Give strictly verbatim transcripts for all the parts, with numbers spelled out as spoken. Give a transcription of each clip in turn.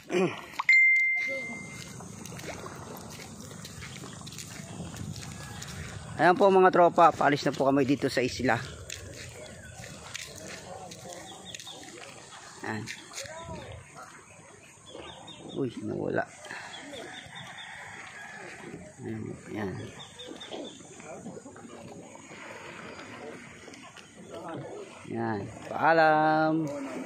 Ayan po mga tropa, paalis na po kami dito sa isla. Ayan. Uy, nawala. Ayan, ayan. Ayan, paalam.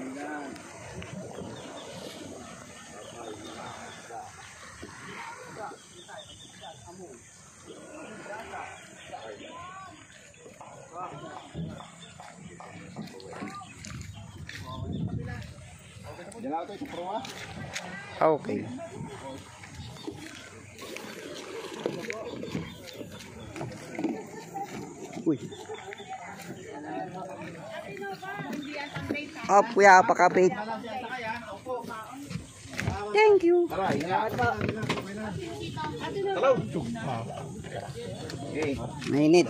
Okay. Uy. Up, kuya, pakapit. Thank you. Mainit.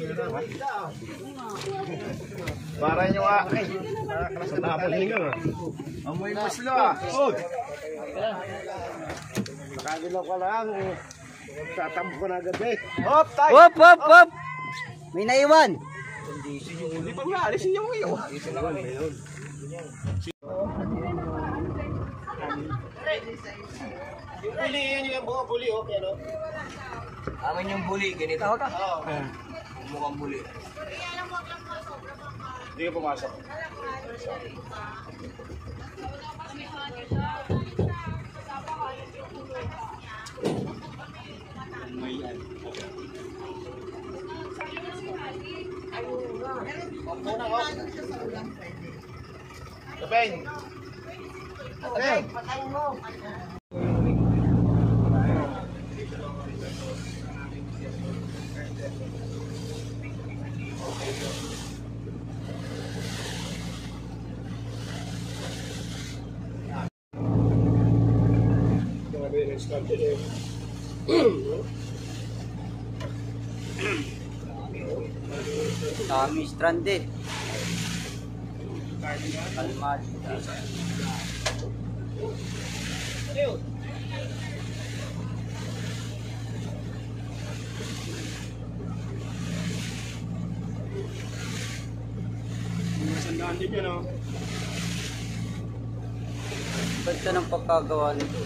Para nyo ah. Amoy muslo ah. Nakagilaw ka lang. Tatambo ko na agad eh. Hop, tay! Hop, hop, hop! May naiwan. Hindi pa nga, alisin nyo mo yun. Yung buli, yun yung buong buli oh. Yan oh. Amin yung buli, ganito ako ta? Oo. Mukhang buli. Hindi ka pumasok. Muna ko. Kapeng. Kapeng. Patayin mo. Kami stranded. Kalmad. Masandaan din yan oh. Basta ng pagkagawa nito.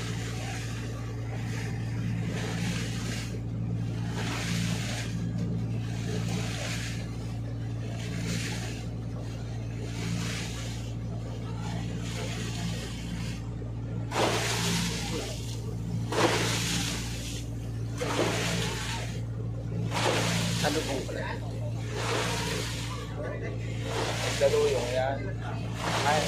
Salubong pala. Daluyong yan. Ay.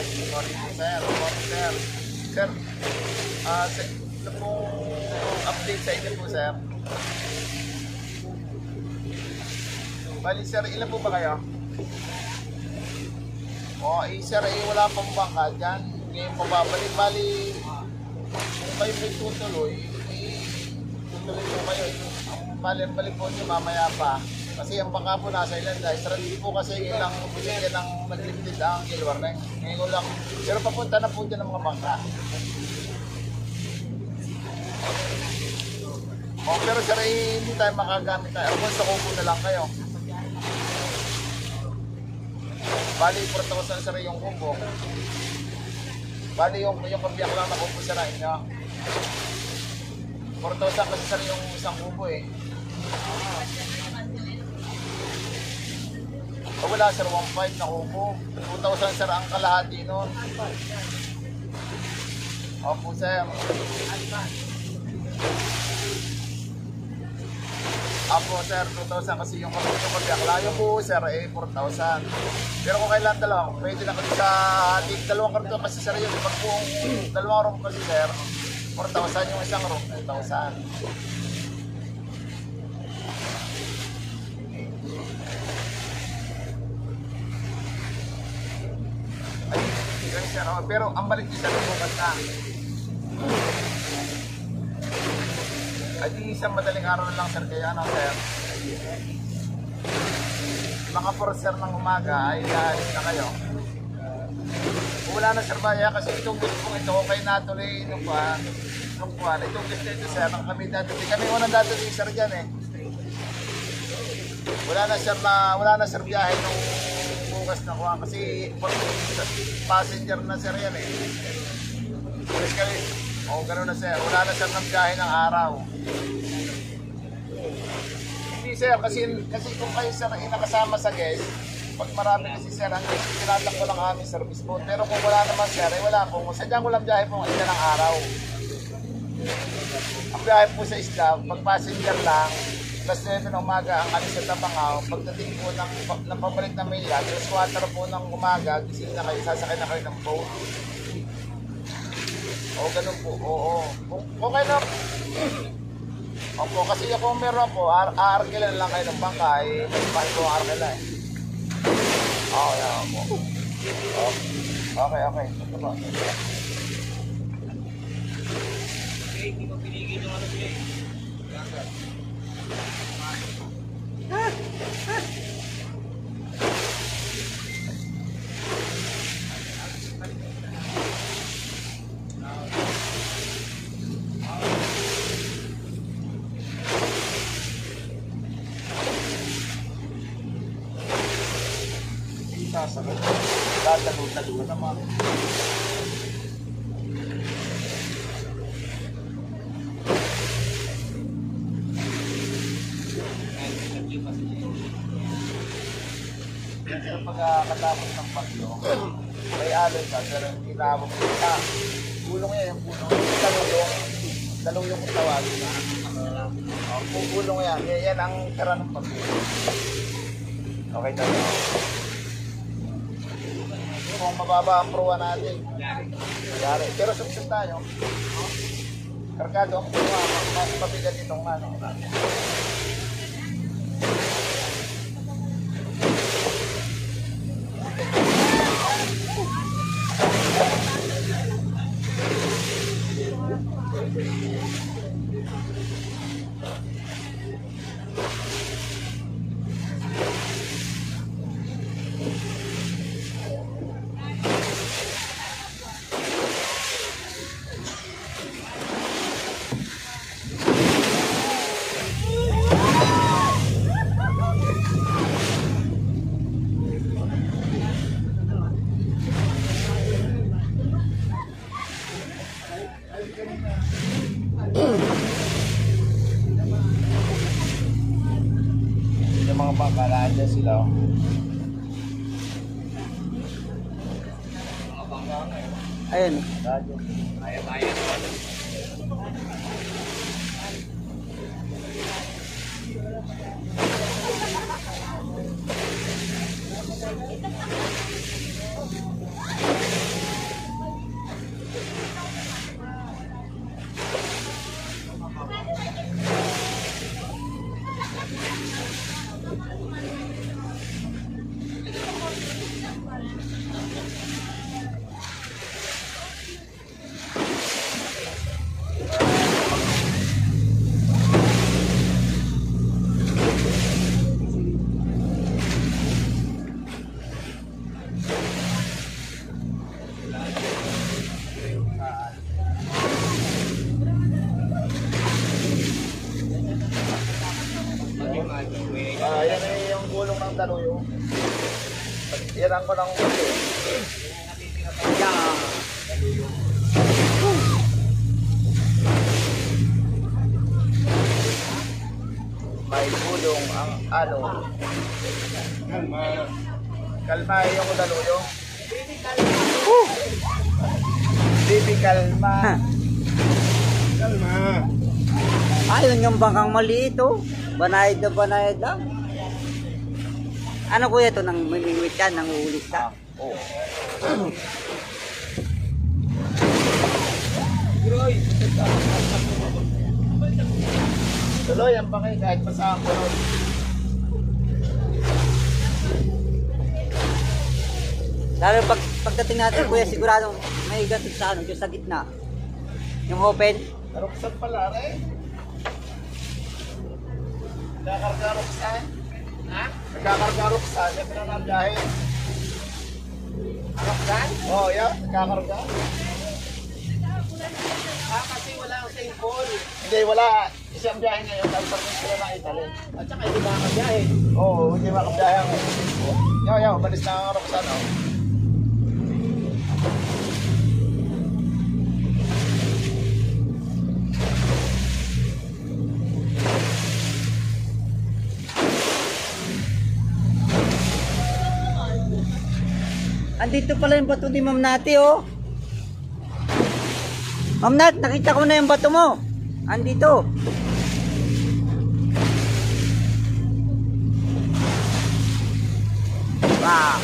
Good morning po, sir. Good morning, sir. Sir, ah, uh, ito pong update sa inyo po, sir. Bali, sir, ilan po ba kayo? O, eh, sir, eh, wala pang bangka dyan. Ngayon po babalik. Bali, kung kayo may tutuloy, eh, tutuloy po kayo. Ang balik-balik po nyo mamaya pa. Kasi ang bangka po nasa ilan dahil strategy po kasi ilang binigyan ng nag-limited ang Gilwar na ngayon ko lang. Pero papunta na po dyan ng mga bangka. O, pero sir, eh, hindi tayo makagamit tayo. Kung sa kubo na lang kayo. Bali, four thousand sir yung kubo. Bali, yung, yung kabiyak lang na kubo sir inyo. four thousand kasi sir yung isang kubo eh. O wala sir, one point five na kubo. two thousand sir ang kalahati nun. Opo sir. Apo sir, two thousand kasi yung kapag yung kabiyak. Layo po sir, eh, four thousand. Pero kung kailan dalawa, pwede na kasi sa ating dalawang karton kasi sir yun. Pag po dalawang room kasi sir, four thousand yung isang room, two thousand. Ay, okay sir. Oh, pero ang balik niya sir, bukas na. Ay, isang madaling araw na lang sir, kaya ano sir, mga four sir ng umaga ay alis na kayo. Wala na sir baya kasi itong gusto kong ito, okay natuloy nung pa, nung pa, itong gusto ito sir, nang kami datuloy, kami unang datuloy sir dyan eh. Wala na sir na, wala na sir biyahe nung bukas na kuha kasi passenger na sir yan eh. Kasi kami, o oh, gano'n na sir, wala na sir ng biyahe ng araw. Hindi sir, kasi, kasi kung kayo sir ay nakasama sa guest, pag marami kasi sir, ang tinatak ko lang aming service boat. Pero kung wala naman sir, ay wala po. Sadyang walang biyahe po isa ng araw. Ang biyahe po sa isla, pag passenger lang, plus nine ng umaga ang alis sa Tapangaw, pagdating po ng, ng pabalik na Manila, plus quarter po ng umaga, gising na kayo, sasakay na kayo ng boat. O, ganun po, oo. Kung, kung kayo na, opo, kasi kung meron po, aarkilan lang kayo ng bangka, eh, mas mahal po ang arkila eh. Oo, yan po. Okay, okay. Ito po. Okay, hindi ko pinigil yung ano siya eh. Sasagot. Dadalo-dalo naman. Pero pag uh, katapos ng bagyo, may alon ka, pero hindi na ako kita. Gulong yan, yung gulong. Dalulong. Dalulong kung tawagin. Uh, kung gulong yan, yan ang tira ng bagyo. Okay tayo. Kung mababa ang proa natin. Yari. Pero suksyon tayo. Karkado ang proa. Mas mabigat itong ano. Yung mga bangka dyan sila. Ayun. Kaya-kaya. daluyo. Iran ko ng kasi. Yan. May gulong ang ano. Kalma. Kalma yung daluyo. Baby kalma. Kalma. Ayun yung bangkang maliit oh. Banayad na banayad lang. Ano kuya ito? Nang mimimit ka, nang uulit ka? Oh. Tuloy ang bangay kahit pasaan ko nun. Lalo pag, pagdating natin kuya, sigurado may gatid sa ano, yung sa gitna. Yung open. Karuksan pala rin. Nagkakargaruksan. Ha? Nagkakargaruksan. Yan pinanambiyahe. Karuksan? Oo, oh, yan. Nagkakarga. Ah, kasi wala ang Saint Paul. Hindi, wala. Isang biyahe ngayon. Tapos pag sila na Italy. At saka hindi makakabiyahe. Oo, oh, hindi makabiyahe ang yaw, yaw. Balis na ang karuksan. Oh. Andito pala yung bato ni Ma'am Nati oh. Ma'am Nat, nakita ko na yung bato mo. Andito. Wow.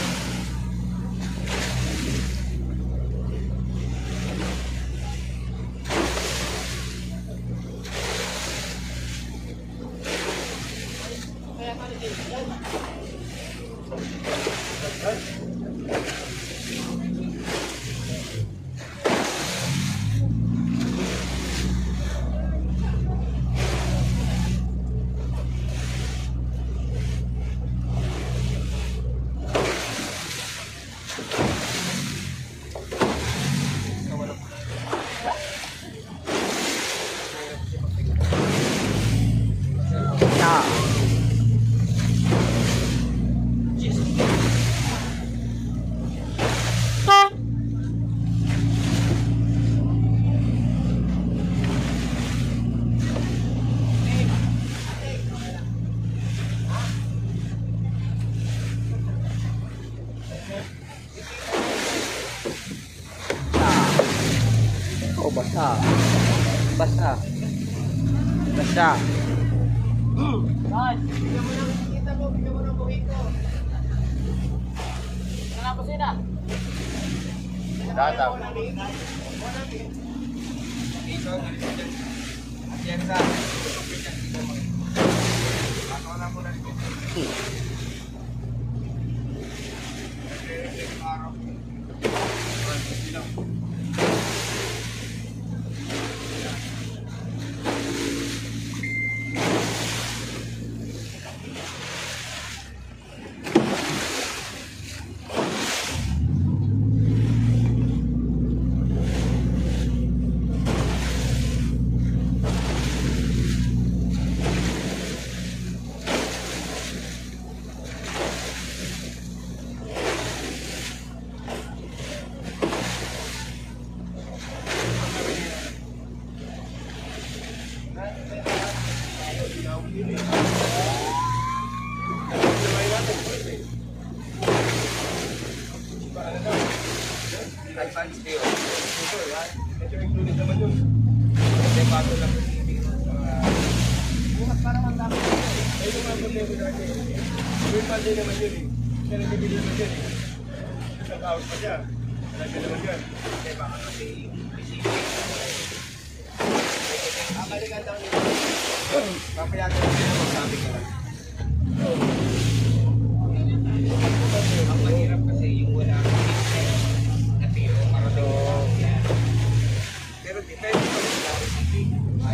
Oh, basa. Basa. Basa. Guys, bigyan mo ng kita mo, bigyan mo ng buhik ko. Wala po sila. Dataw. Advance deo. Ito included naman yun. Kasi bago lang yung hindi bukas pa naman dami. Ito nga problema natin. Yung pandi naman yun eh. Kaya nagbibili naman yun eh. Isang house pa siya. Talaga naman yun. Kasi baka kasi receiving. Kamalikan lang yun. Papayagan natin ang magsabi ka lang. Ang mahirap kasi yung wala na tiro marating lang. Pero depende pa rin sa receiving. Ay,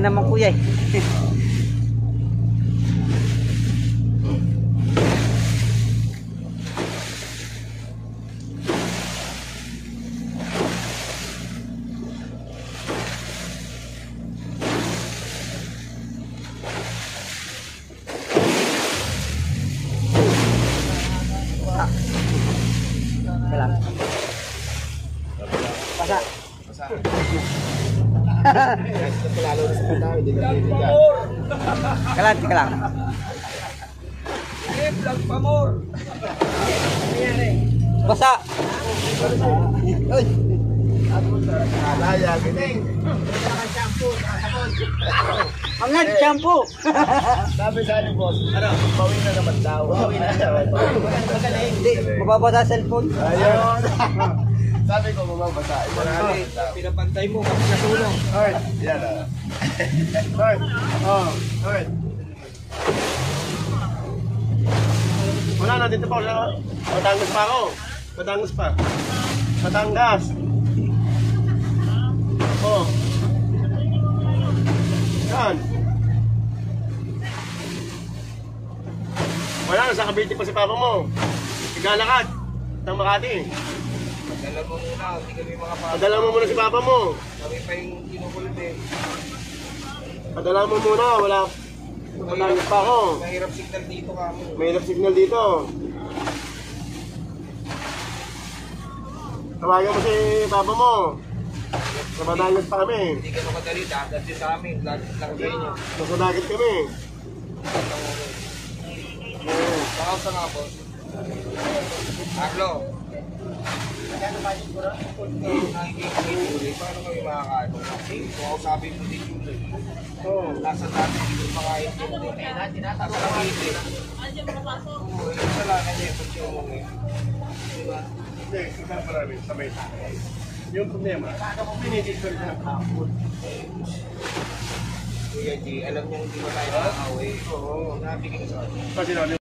naman kuya eh. Kalang. Pasa. Lalo na sa pataw, hindi ka bibigyan. Kalang, kalang. Eh, vlog pa more. Basa. Uy. Alaya, gining. Ang nga, shampoo. Sabi sa akin, boss, ano, bawi na naman daw. Bawi na naman. Hindi, mababasa sa cellphone. Ayun. Sabi ko, mababasa. Ito na Marami, pinapantay mo kasi natulong. Alright. Yan ah. Alright. Oh, alright. Wala na, dito pa ako. Batangas pa ako. Batangas pa. Batangas. Oh. Yan. Wala, nasa Cavite pa si papa mo. Igalakad. Ng Makati. Dala mo muna, hindi kami makapasok. Padala mo muna si papa mo. Kami pa yung kinukulit eh. Padala mo muna, wala. Batangas pa ako. Mahirap signal dito kami. May enough signal dito. Tawagan mo si papa mo. Sa Batangas pa kami. Hindi ka makadali, dagat din sa amin. Dagat lang sa inyo. Nasa dagat kami. Oo. Baka sa nga po. Arlo. Paano kami makakaano? Kung ako sabi mo din yun eh. Oo. Nasa dati dito makain din. Nasa nakiti. Oo, yung salanan niya. Pag siya mo eh. Diba? Hindi, ikaw marami. Sabay. Yung problema, pinitid ko rin ng hapon. Kuya G, alam niyo hindi mo tayo nakakawin. Oo, nabigyan sa akin. Kasi no,